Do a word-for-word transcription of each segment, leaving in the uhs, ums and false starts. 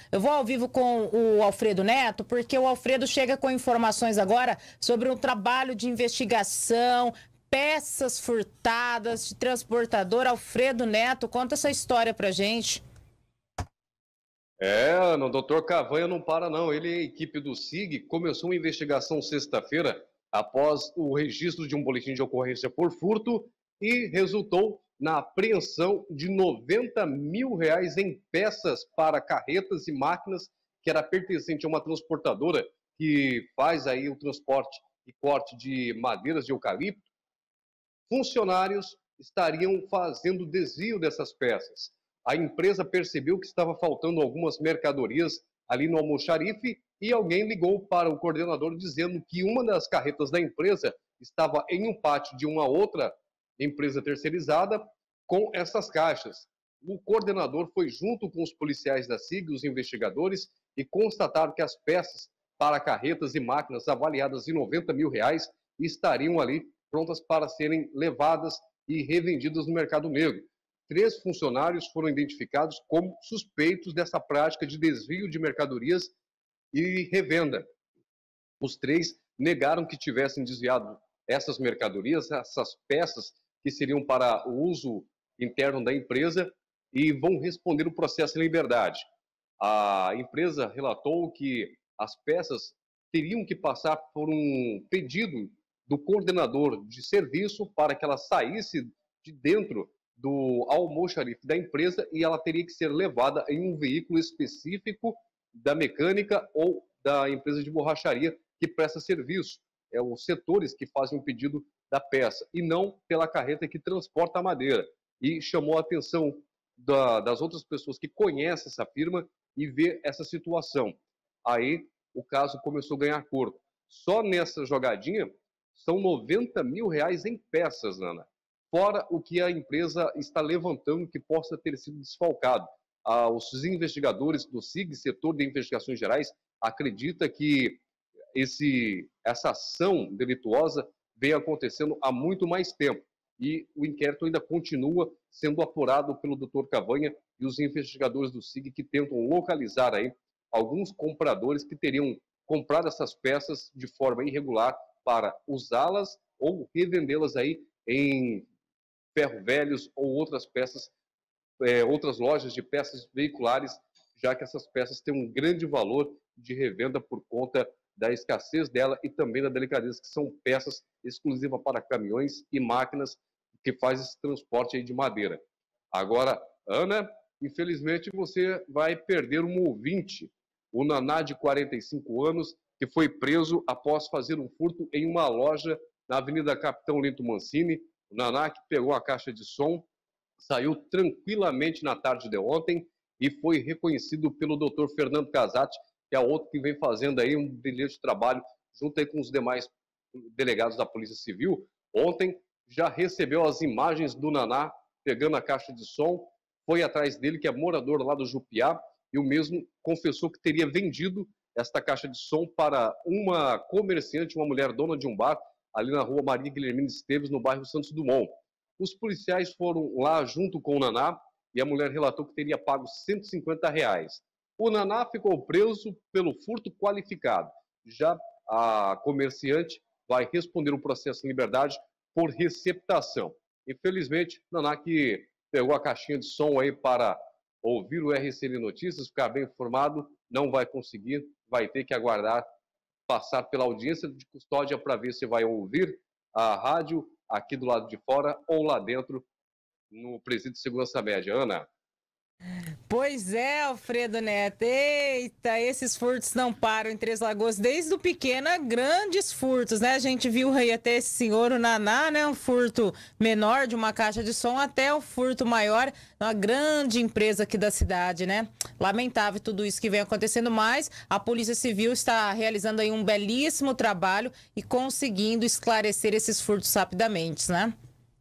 Eu vou ao vivo com o Alfredo Neto, porque o Alfredo chega com informações agora sobre um trabalho de investigação, peças furtadas de transportador. Alfredo Neto, conta essa história pra gente. É, Ana, o doutor Cavanha não para não. Ele e a equipe do S I G começou uma investigação sexta-feira após o registro de um boletim de ocorrência por furto e resultou na apreensão de noventa mil reais em peças para carretas e máquinas que era pertencente a uma transportadora que faz aí o transporte e corte de madeiras de eucalipto. Funcionários estariam fazendo desvio dessas peças. A empresa percebeu que estava faltando algumas mercadorias ali no almoxarife e alguém ligou para o coordenador dizendo que uma das carretas da empresa estava em um pátio de uma outra empresa terceirizada com essas caixas. O coordenador foi junto com os policiais da S I G, os investigadores, e constataram que as peças para carretas e máquinas avaliadas em noventa mil reais estariam ali prontas para serem levadas e revendidas no mercado negro. Três funcionários foram identificados como suspeitos dessa prática de desvio de mercadorias e revenda. Os três negaram que tivessem desviado essas mercadorias, essas peças que seriam para o uso interno da empresa, e vão responder o processo em liberdade. A empresa relatou que as peças teriam que passar por um pedido do coordenador de serviço para que ela saísse de dentro do almoxarife da empresa e ela teria que ser levada em um veículo específico da mecânica ou da empresa de borracharia que presta serviço. É os setores que fazem o pedido da peça e não pela carreta que transporta a madeira. E chamou a atenção da, das outras pessoas que conhecem essa firma e vê essa situação. Aí o caso começou a ganhar corpo. Só nessa jogadinha são noventa mil reais em peças, Ana. Fora o que a empresa está levantando que possa ter sido desfalcado. Ah, os investigadores do S I G, Setor de Investigações Gerais, acredita que esse, essa ação delituosa vem acontecendo há muito mais tempo. E o inquérito ainda continua sendo apurado pelo doutor Cavanha e os investigadores do S I G que tentam localizar aí alguns compradores que teriam comprado essas peças de forma irregular para usá-las ou revendê-las aí em ferro velhos ou outras peças, é, outras lojas de peças veiculares, já que essas peças têm um grande valor de revenda por conta da escassez dela e também da delicadeza, que são peças exclusivas para caminhões e máquinas que faz esse transporte aí de madeira. Agora, Ana, infelizmente você vai perder um ouvinte, o Naná, de quarenta e cinco anos, que foi preso após fazer um furto em uma loja na Avenida Capitão Lento Mancini. O Naná, que pegou a caixa de som, saiu tranquilamente na tarde de ontem e foi reconhecido pelo doutor Fernando Casati, que é outro que vem fazendo aí um brilhante trabalho junto aí com os demais delegados da Polícia Civil. Ontem já recebeu as imagens do Naná pegando a caixa de som, foi atrás dele, que é morador lá do Jupiá, e o mesmo confessou que teria vendido esta caixa de som para uma comerciante, uma mulher dona de um bar, ali na rua Maria Guilhermina Esteves, no bairro Santos Dumont. Os policiais foram lá junto com o Naná e a mulher relatou que teria pago cento e cinquenta reais. O Naná ficou preso pelo furto qualificado. Já a comerciante vai responder o processo em liberdade por receptação. Infelizmente, Naná, que pegou a caixinha de som aí para ouvir o R C N Notícias, ficar bem informado, não vai conseguir, vai ter que aguardar passar pela audiência de custódia para ver se vai ouvir a rádio aqui do lado de fora ou lá dentro no Presídio de Segurança Média. Ana. Pois é, Alfredo Neto. Eita, esses furtos não param em Três Lagoas, desde o pequeno a grandes furtos, né? A gente viu aí até esse senhor, o Naná, né? Um furto menor de uma caixa de som até o furto maior, uma grande empresa aqui da cidade, né? Lamentável tudo isso que vem acontecendo, mas a Polícia Civil está realizando aí um belíssimo trabalho e conseguindo esclarecer esses furtos rapidamente, né?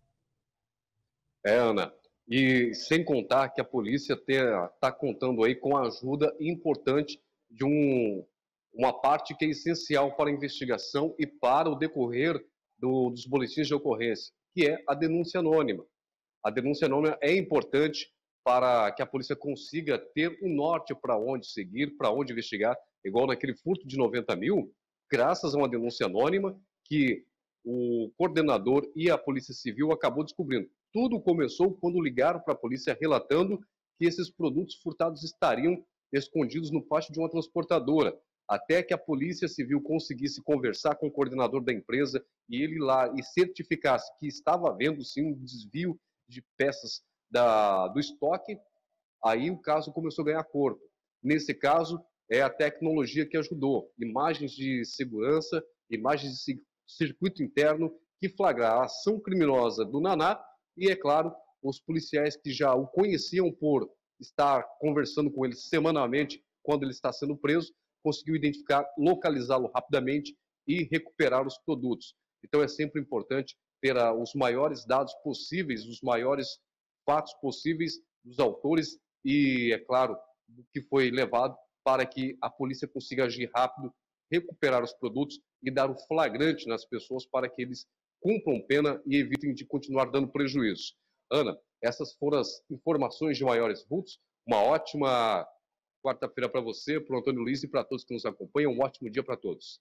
É, Ana. E sem contar que a polícia está contando aí com a ajuda importante de um, uma parte que é essencial para a investigação e para o decorrer do, dos boletins de ocorrência, que é a denúncia anônima. A denúncia anônima é importante para que a polícia consiga ter um norte para onde seguir, para onde investigar, igual naquele furto de noventa mil, graças a uma denúncia anônima que o coordenador e a Polícia Civil acabou descobrindo. Tudo começou quando ligaram para a polícia relatando que esses produtos furtados estariam escondidos no pátio de uma transportadora, até que a Polícia Civil conseguisse conversar com o coordenador da empresa e ele lá e certificasse que estava havendo sim um desvio de peças da, do estoque, aí o caso começou a ganhar corpo. Nesse caso, é a tecnologia que ajudou. Imagens de segurança, imagens de circuito interno que flagraram a ação criminosa do Naná e, é claro, os policiais que já o conheciam por estar conversando com ele semanalmente quando ele está sendo preso, conseguiu identificar, localizá-lo rapidamente e recuperar os produtos. Então é sempre importante ter uh, os maiores dados possíveis, os maiores fatos possíveis dos autores e, é claro, do que foi levado para que a polícia consiga agir rápido, recuperar os produtos e dar o flagrante nas pessoas para que eles cumpram pena e evitem de continuar dando prejuízo. Ana, essas foram as informações de maiores vultos. Uma ótima quarta-feira para você, para o Antônio Luiz e para todos que nos acompanham. Um ótimo dia para todos.